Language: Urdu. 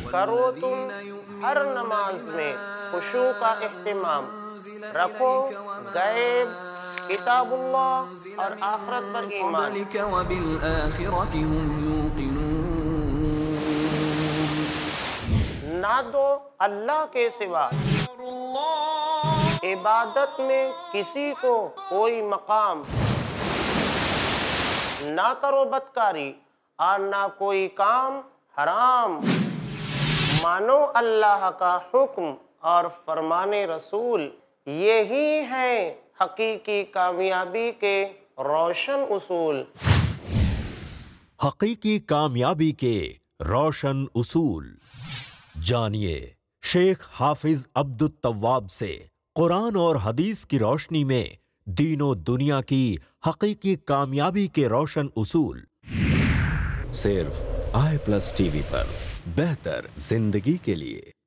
کرو تم ہر نماز میں خشوع کا اہتمام، رکھو غیب، کتاب اللہ اور آخرت پر ایمان۔ نہ دو اللہ کے سوا عبادت میں کسی کو کوئی مقام، نہ کرو بدکاری اور نہ کوئی کام حرام، مانو اللہ کا حکم اور فرمان رسول، یہی ہے حقیقی کامیابی کے روشن اصول۔ حقیقی کامیابی کے روشن اصول جانیے شیخ حافظ عبد التواب سے قرآن اور حدیث کی روشنی میں دین و دنیا کی حقیقی کامیابی کے روشن اصول، صرف آئی پلس ٹی وی پر، بہتر زندگی کے لیے۔